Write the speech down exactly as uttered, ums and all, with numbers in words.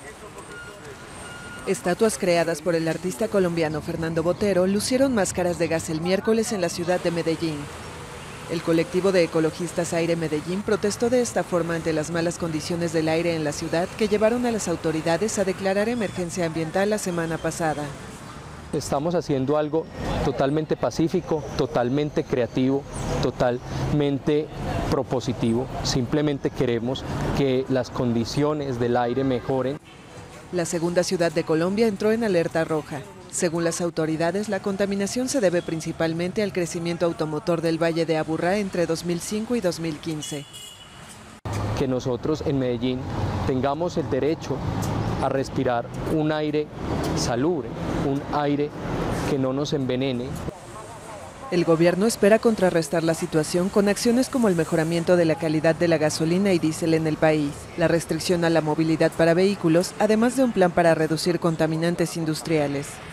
Estatuas creadas por el artista colombiano Fernando Botero lucieron máscaras de gas el miércoles en la ciudad de Medellín. El colectivo de ecologistas Aire Medellín protestó de esta forma ante las malas condiciones del aire en la ciudad que llevaron a las autoridades a declarar emergencia ambiental la semana pasada. Estamos haciendo algo totalmente pacífico, totalmente creativo, totalmente propositivo. Simplemente queremos que las condiciones del aire mejoren. La segunda ciudad de Colombia entró en alerta roja. Según las autoridades, la contaminación se debe principalmente al crecimiento automotor del Valle de Aburrá entre dos mil cinco y dos mil quince. Que nosotros en Medellín tengamos el derecho a respirar un aire salubre, un aire que no nos envenene. El gobierno espera contrarrestar la situación con acciones como el mejoramiento de la calidad de la gasolina y diésel en el país, la restricción a la movilidad para vehículos, además de un plan para reducir contaminantes industriales.